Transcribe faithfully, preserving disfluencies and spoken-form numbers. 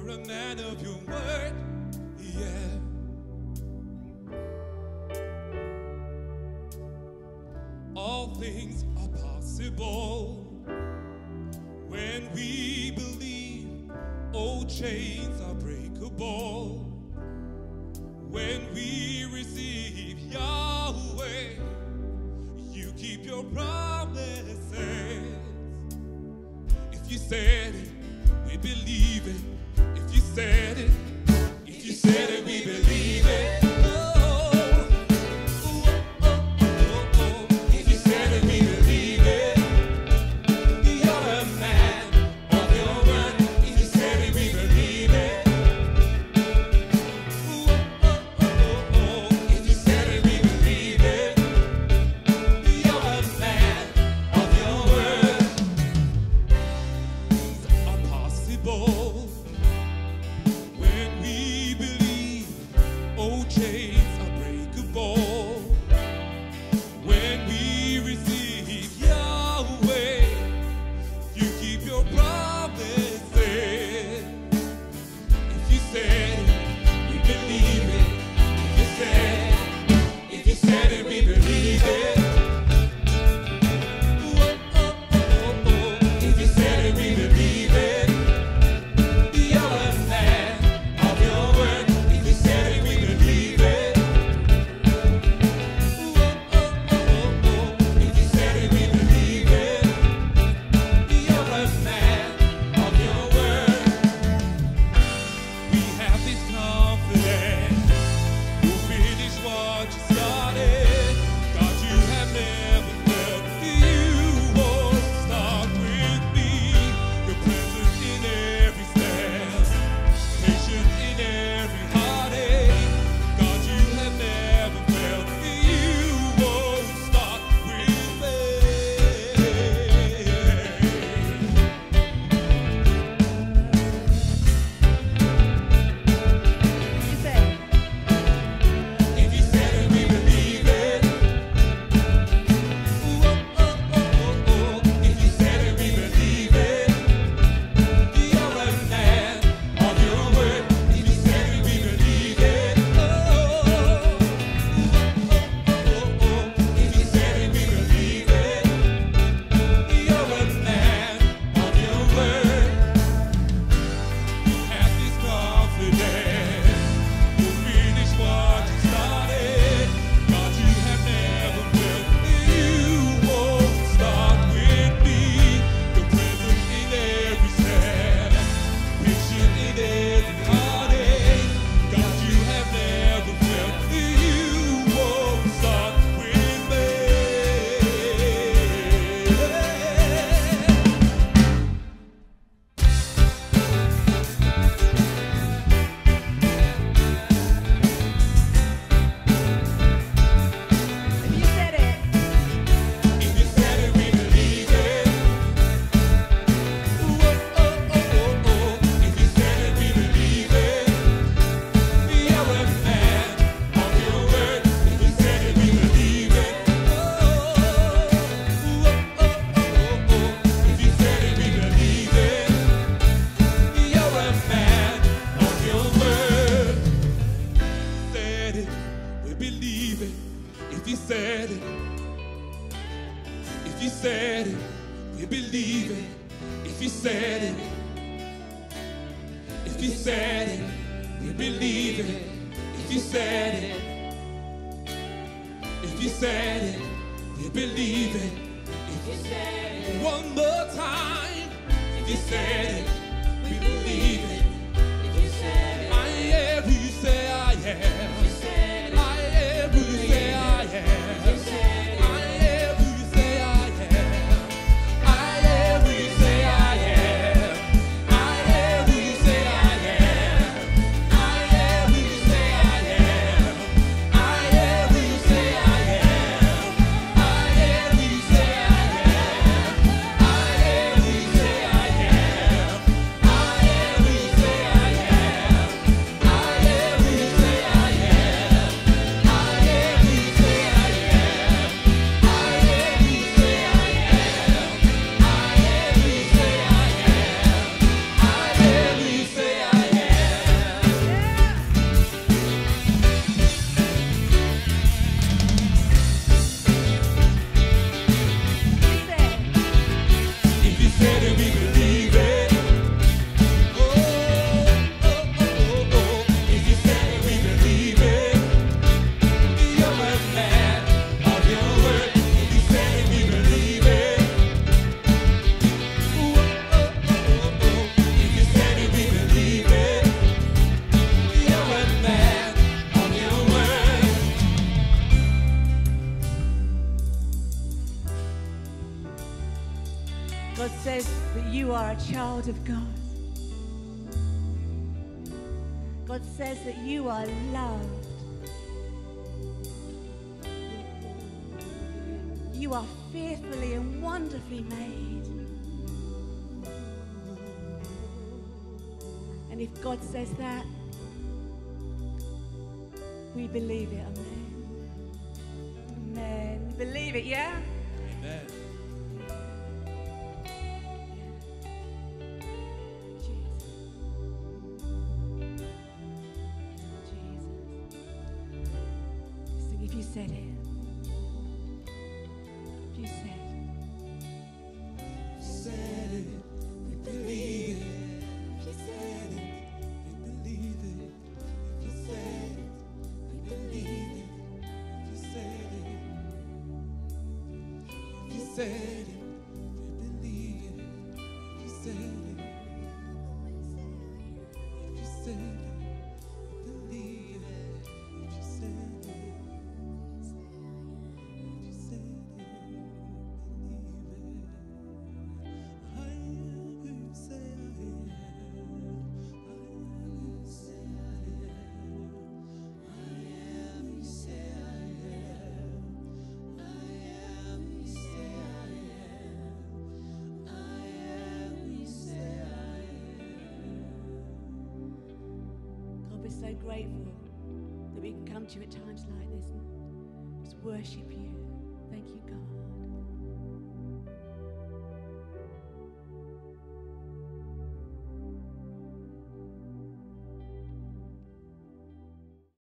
a man of your word, yeah. All things are possible when we believe. Old chains are breakable when we receive Yahweh. You keep your promises. If you said it, we believe it. If you said it, if you said it, we believe it. I am God says that you are a child of God. God says that you are loved. You are fearfully and wonderfully made. And if God says that, we believe it. Amen. Amen. We believe it, yeah? Amen. If you said it, if you said, If you said it, we believe it. If you said it, we believe it. If you said it, we believe it. If you said it, if you said it, we believe it. If you said it, if you said it. so grateful that we can come to you at times like this and just worship you. Thank you, God.